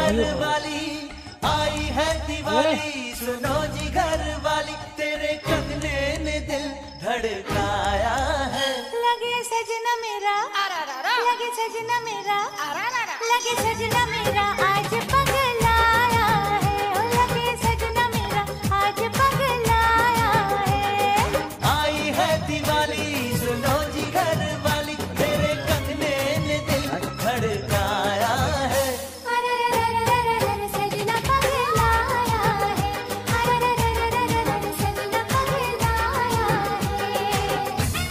घर वाली आई है दिवाली, सुनो जी घर वाली, तेरे कंगने ने दिल धड़काया है। लगे सजना मेरा, लगे सजना मेरा, लगे सजना मेरा आज पगलाया है। लगे सजना मेरा आज पगलाया है। आई है दिवाली, सुनो जी घर वाली, तेरे कंगने ने दिल धड़काया है। सजना पगलाया है, सजना पगलाया है।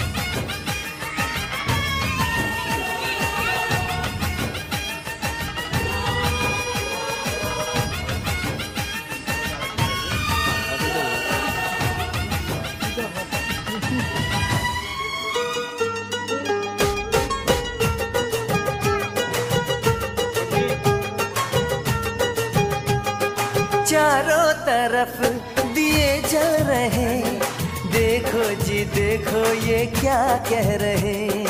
चारों तरफ दिए जल रहे, देखो जी देखो ये क्या कह रहे।